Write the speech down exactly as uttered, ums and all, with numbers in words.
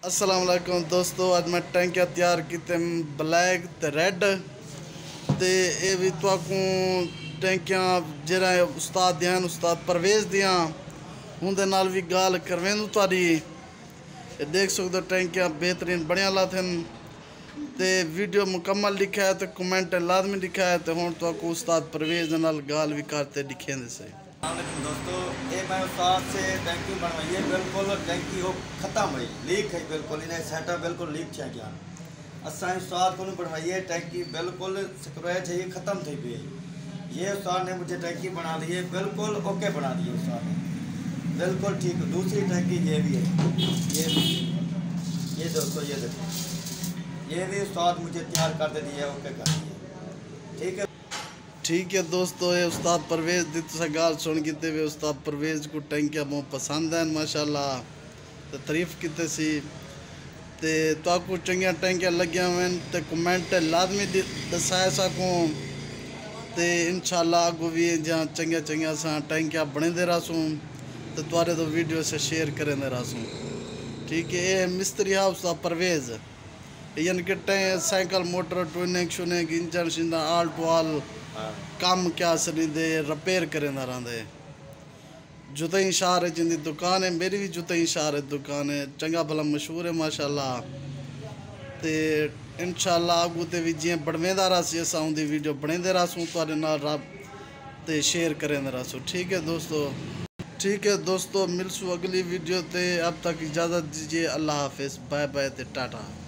अस्सलाम वालेकुम दोस्तों, अज मैं टैंकियां तैयार कीते ब्लैक ते रेड ते ये भी तुहाकू टैंकियां जेरा उस्ताद ध्यान उस्ताद परवेज दियां उनदे नाल भी गाल करवेंदू तुहाडी। ये देख सकते हो टैंकियां बेहतरीन बनिया लाथन ते वीडियो मुकम्मल लिखा है तो कमेंट लाजमी लिखा है तो हुण तुहाकू उस्ताद परवेज दे नाल गाल भी करते दिखेंदे से। दोस्तों ये मैं उस्ताद से टैंकी बनवाई है, बिल्कुल टैंकी हो ख़त्म हुई लीक है, बिल्कुल इन्हें सेटअप बिल्कुल लीक छे गया। असा उस्ताद को बनवाई है टैंकी बिल्कुल स्क्रैच है, ये ख़त्म थी पी है। ये उस्ताद ने मुझे टैंकी बना दी है, बिल्कुल ओके बना दी है उस्ताद ने, बिल्कुल ठीक। दूसरी टैंकी ये भी है, ये भी ये दोस्तों ये देखो, ये भी उस्ताद मुझे तैयार कर दे दी है, ओके कर दी है, ठीक है। ठीक है दोस्तों, ये उस्ताद परवेज दी तुसा गाल सुन कीते वे उस्ताद परवेज को टैंकियां बहुत पसंद हैं माशाल्लाह, तो तारीफ कीते सी ते तुहाकू चंगियां टैंकियां लगियां हुन ते कमेंट लाजमी दसाए सको ते इंशाल्लाह अगो भी जहाँ चंगिया चंगिया सा टैंकियां बनेंदे रहसूं तो तुहारे तो वीडियो से शेयर करेंदे रहसूं। ठीक है, ये मिस्त्री है उस्ताद परवेज, यानी कि टैं साइकिल मोटर ट्यूनिंग शुनिंग इंजन शिंदा आल टू आल काम क्या सनी दे रिपेयर करेंदा रहंदे। जुतई शार जिंदी दुकान है, मेरी भी जुतई शार दुकान है, चंगा भला मशहूर है माशाल्लाह। ते इंशाल्लाह अगू ते भी जियां बढ़वेंदा रहसी असां उंदी वीडियो बनेंदे रहसूं तुहाडे नाल रब ते शेयर करेंदे रहसूं। ठीक है दोस्तों, ठीक है दोस्तों, मिलसूं अगली वीडियो ते, अब तक इजाज़त दीजिए, अल्लाह हाफिज़, बाय बाय ते टाटा।